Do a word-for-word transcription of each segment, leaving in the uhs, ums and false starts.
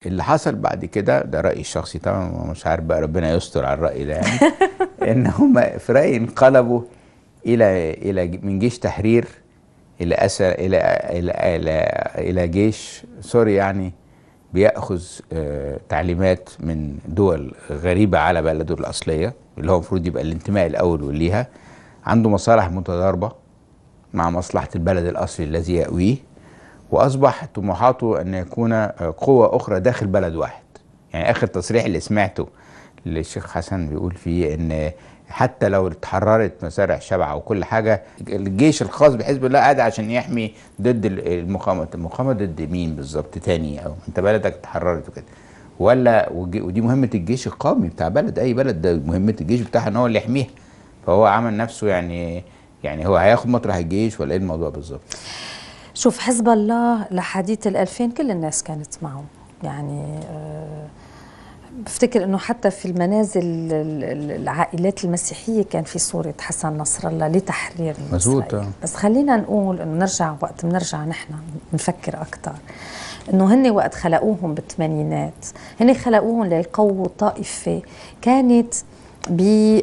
اللي حصل بعد كده ده رأيي الشخصي طبعا، مش عارف بقى ربنا يستر على الرأي ده يعني. ان هم في رأيي انقلبوا الى الى من جيش تحرير الى أسر الى الى الى, إلى جيش سوري يعني بيأخذ آه تعليمات من دول غريبة على بلده الأصلية، اللي هو المفروض يبقى الانتماء الأول ليها. عنده مصالح متضاربة مع مصلحة البلد الأصلي الذي يأويه، وأصبح طموحاته أن يكون قوة أخرى داخل بلد واحد. يعني آخر تصريح اللي سمعته للشيخ حسن بيقول فيه أن حتى لو اتحررت مزارع شبعة وكل حاجة، الجيش الخاص بحزب الله قاعد عشان يحمي ضد المقاومة. المقاومة ضد مين بالظبط تاني؟ أو أنت بلدك اتحررت وكده، ولا ودي مهمة الجيش القومي بتاع بلد، أي بلد ده مهمة الجيش بتاعها أن هو اللي يحميها. فهو عمل نفسه يعني يعني هو هياخد مطرح الجيش ولا إيه الموضوع بالظبط؟ شوف، حزب الله لحديث الألفين كل الناس كانت معه، يعني أه بفتكر انه حتى في المنازل العائلات المسيحيه كان في صوره حسن نصر الله لتحرير مظبوط. بس خلينا نقول انه نرجع وقت بنرجع نحن نفكر اكثر انه هن وقت خلقوهم بالثمانينات هن خلقوهم ليقووا طائفه كانت ب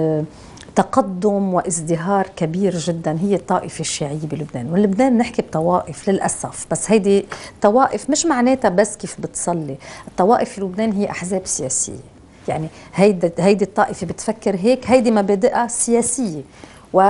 تقدم وازدهار كبير جدا، هي الطائفة الشيعية بلبنان. ولبنان نحكي بطوائف للأسف، بس هيدي طوائف مش معناتها بس كيف بتصلي. الطوائف في لبنان هي أحزاب سياسية، يعني هيدي, هيدي الطائفة بتفكر هيك، هيدي مبادئها سياسية، و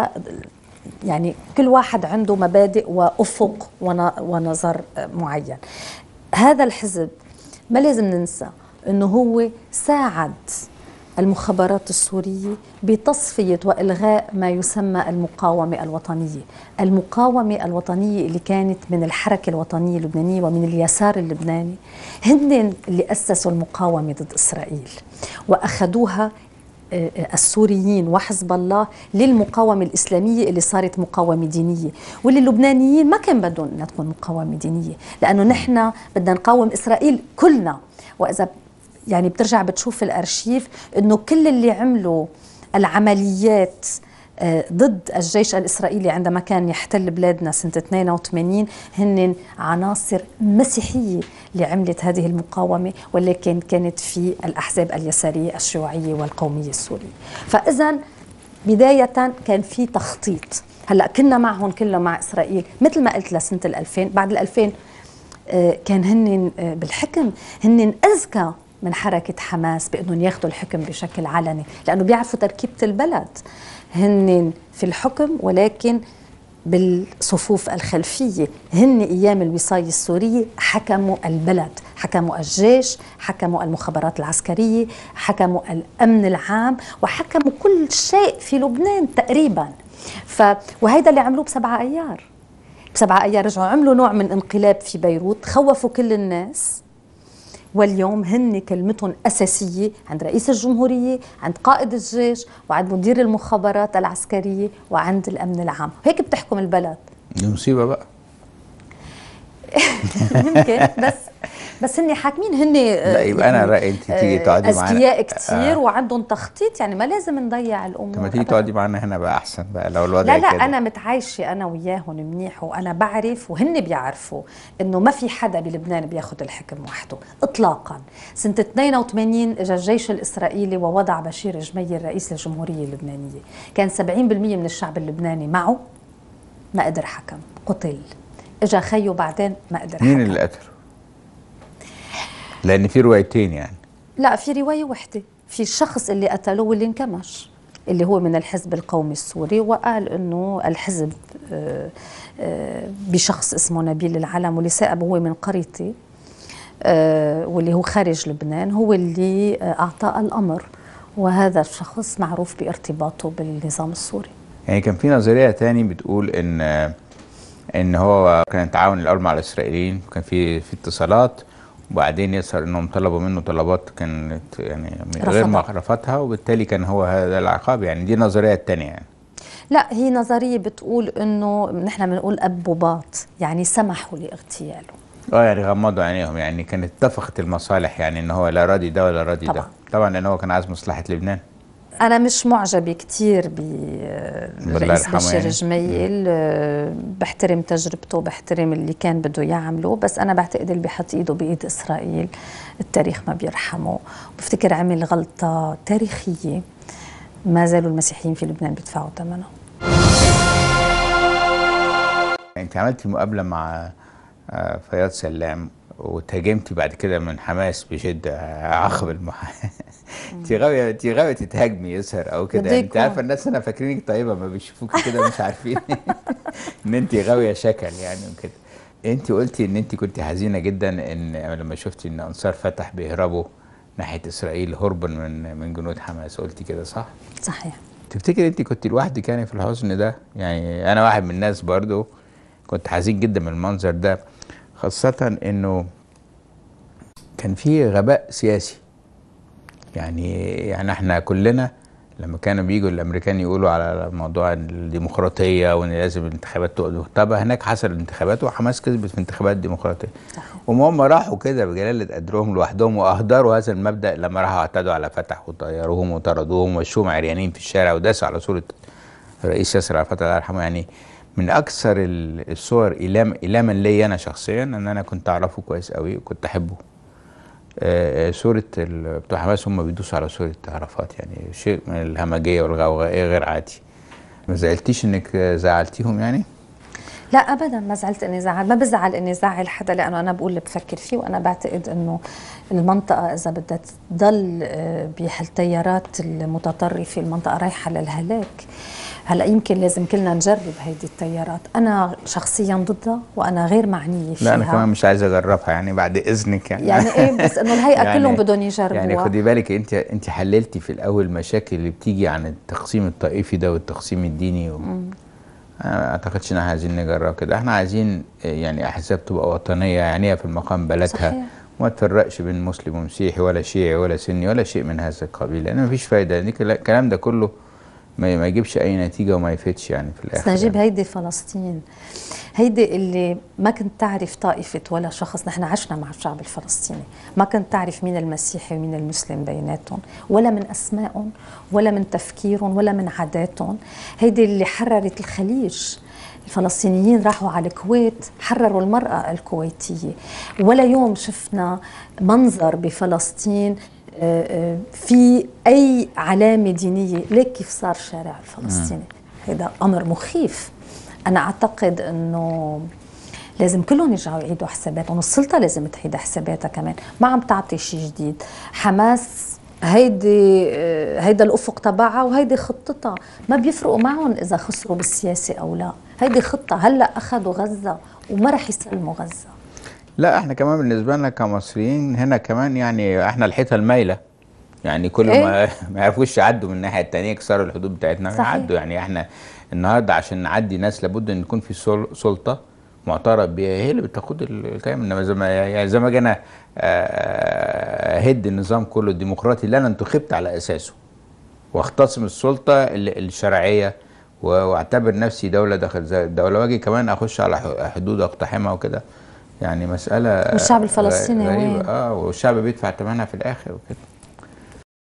يعني كل واحد عنده مبادئ وأفق ونظر معين. هذا الحزب ما لازم ننسى أنه هو ساعد المخابرات السورية بتصفية وإلغاء ما يسمى المقاومة الوطنية. المقاومة الوطنية اللي كانت من الحركة الوطنية اللبنانية ومن اليسار اللبناني، هن اللي أسسوا المقاومة ضد إسرائيل، وأخذوها السوريين وحزب الله للمقاومة الإسلامية اللي صارت مقاومة دينية، واللي اللبنانيين ما كان بدهم أنها تكون مقاومة دينية، لأنه نحن بدنا نقاوم إسرائيل كلنا. وإذا يعني بترجع بتشوف الأرشيف إنه كل اللي عملوا العمليات ضد الجيش الإسرائيلي عندما كان يحتل بلادنا سنة اثنين وثمانين هن عناصر مسيحية اللي عملت هذه المقاومة، ولكن كانت في الأحزاب اليسارية الشيوعية والقومية السورية. فإذا بداية كان في تخطيط. هلأ كنا معهم كله مع إسرائيل مثل ما قلت لسنة الألفين. بعد الألفين كان هن بالحكم هن أذكى من حركة حماس بأنهم ياخذوا الحكم بشكل علني، لأنه بيعرفوا تركيبة البلد. هن في الحكم ولكن بالصفوف الخلفية. هن أيام الوصاية السورية حكموا البلد، حكموا الجيش، حكموا المخابرات العسكرية، حكموا الأمن العام، وحكموا كل شيء في لبنان تقريبا. ف... وهيدا اللي عملوه بسبعة أيار. بسبعة أيار رجعوا عملوا نوع من انقلاب في بيروت، خوفوا كل الناس، واليوم هن كلمتهم أساسية عند رئيس الجمهورية، عند قائد الجيش، وعند مدير المخابرات العسكرية، وعند الأمن العام. هيك بتحكم البلد. دي مصيبة بقى. يمكن بس بس هن حاكمين. هن لا يبقى يعني انا رايي انت تيجي تقعدي معانا، اذكياء كثير آه. وعندهم تخطيط، يعني ما لازم نضيع الامور. لما تيجي تقعدي معانا هنا بقى احسن بقى لو الوضع لا لا كده. انا متعايشه انا وياهم منيح، وانا بعرف وهن بيعرفوا انه ما في حدا بلبنان بياخذ الحكم وحده اطلاقا. سنه اثنين وثمانين اجى الجيش الاسرائيلي ووضع بشير جميل رئيس الجمهوريه اللبنانيه، كان سبعين بالمئة من الشعب اللبناني معه، ما قدر حكم، قتل. اجى خيه بعدين ما قدر حكم. مين اللي قتله؟ لأن في روايتين يعني. لا، في رواية واحدة، في الشخص اللي قتله واللي انكمش، اللي هو من الحزب القومي السوري، وقال انه الحزب بشخص اسمه نبيل العلم، واللي سائب هو من قريتي واللي هو خارج لبنان، هو اللي أعطى الأمر، وهذا الشخص معروف بارتباطه بالنظام السوري. يعني كان في نظرية تاني بتقول ان ان هو كان تعاون الأول مع الإسرائيليين، كان في في اتصالات، وبعدين يظهر انهم طلبوا منه طلبات كانت يعني غير ما رفضها، وبالتالي كان هو هذا العقاب. يعني دي نظريه الثانيه يعني. لا، هي نظريه بتقول انه نحن بنقول ابوبات، يعني سمحوا لاغتياله. اه يعني غمضوا عينيهم، يعني كانت اتفقت المصالح، يعني ان هو لا راضي ده ولا راضي ده. طبعا لان هو كان عايز مصلحه لبنان. أنا مش معجبة كتير بالرئيس بشير يعني. جميل، بحترم تجربته، بحترم اللي كان بده يعمله، بس أنا بعتقد اللي بحط إيده بإيد إسرائيل التاريخ ما بيرحمه. بفتكر عمل غلطة تاريخية ما زالوا المسيحيين في لبنان بيدفعوا ثمنها. أنت عملتي مقابلة مع فياض سلام وتهاجمتي بعد كده من حماس بشده عقب المحاكمه. انت غاويه انت غاويه تتهاجمي يسهر او كده، يعني انت عارفه الناس هنا فاكرينك طيبه، ما بيشوفوكي كده مش عارفين ان انت غاويه شكل يعني وكده. انت قلتي ان انت كنت حزينه جدا ان لما شفتي ان انصار فتح بيهربوا ناحيه اسرائيل هربا من من جنود حماس، قلتي كده صح؟ صحيح. تفتكري انت كنت لوحدك يعني في الحزن ده؟ يعني انا واحد من الناس برضو كنت حزين جدا من المنظر ده، خاصة انه كان في غباء سياسي. يعني يعني احنا كلنا لما كانوا بيجوا الامريكان يقولوا على موضوع الديمقراطيه وان لازم الانتخابات تقعد، طب هناك حصل الانتخابات وحماس كسبت في انتخابات ديمقراطيه، وهم راحوا كده بجلاله قدرهم لوحدهم واهدروا هذا المبدا لما راحوا اعتدوا على فتح وطيروهم وطردوهم ومشوهم عريانين في الشارع وداسوا على صوره الرئيس ياسر عرفات الله يرحمه. يعني من اكثر الصور إلام إلاما لي انا شخصيا ان انا كنت اعرفه كويس قوي وكنت احبه، آه صوره بتوع حماس هم بيدوسوا على صوره عرفات، يعني شيء من الهمجيه والغوغائيه غير عادي. ما زعلتيش انك زعلتيهم يعني؟ لا ابدا ما زعلت اني زعل، ما بزعل اني زعل حدا، لانه انا بقول اللي بفكر فيه، وانا بعتقد انه المنطقه اذا بدها تضل بهالتيارات المتطرفه المنطقه رايحه للهلاك. هلا يمكن لازم كلنا نجرب هيدي التيارات، انا شخصيا ضدها وانا غير معنيه فيها. لا انا كمان مش عايز اجربها يعني بعد اذنك يعني. يعني ايه بس انه الهيئه يعني كلهم بدهم يجربوها. يعني خدي بالك انت انت حللتي في الاول مشاكل اللي بتيجي عن التقسيم الطائفي ده والتقسيم الديني و... انا ما اعتقدش ان احنا عايزين نجرب كده، احنا عايزين يعني احزاب تبقى وطنيه يعني في المقام بلدها. صحيح. وما تفرقش بين مسلم ومسيحي ولا شيعي ولا سني ولا شيء من هذا القبيل، لان مفيش فايده، الكلام ده كله ما يجيبش اي نتيجه وما يفيدش يعني في الاخر. بس نجيب يعني. هيدي فلسطين، هيدي اللي ما كنت تعرف طائفه ولا شخص، نحن عشنا مع الشعب الفلسطيني، ما كنت تعرف مين المسيحي ومين المسلم بيناتهم، ولا من اسمائهم ولا من تفكيرهم ولا من عاداتهم. هيدي اللي حررت الخليج، الفلسطينيين راحوا على الكويت حرروا المراه الكويتيه، ولا يوم شفنا منظر بفلسطين في أي علامة دينية. ليك كيف صار الشارع الفلسطيني، هذا أمر مخيف. أنا أعتقد أنه لازم كلهم يرجعوا يعيدوا حساباتهم، السلطة لازم تعيد حساباتها كمان، ما عم تعطي شيء جديد. حماس هيدي هيدا الأفق تبعها وهيدي خطتها، ما بيفرقوا معهم إذا خسروا بالسياسة أو لا، هيدي خطة. هلأ أخذوا غزة وما رح يسلموا غزة. لا احنا كمان بالنسبة لنا كمصريين هنا كمان يعني احنا الحيطة المايلة، يعني كل إيه؟ ما ما يعرفوش يعدوا من الناحيه الثانيه يكسروا الحدود بتاعتنا يعدوا. يعني احنا النهارده عشان نعدي ناس لابد ان يكون في سلطه معترف بيها هي اللي بتقود الكلام، انما زي ما يعني زي ما جينا هد النظام كله الديمقراطي اللي انا انتخبت على اساسه واختصم السلطه الشرعيه واعتبر نفسي دوله داخل الدوله واجي كمان اخش على حدود اقتحمها وكده، يعني مساله والشعب الفلسطيني غريبه. اه والشعب بيدفع ثمنها في الاخر وكده.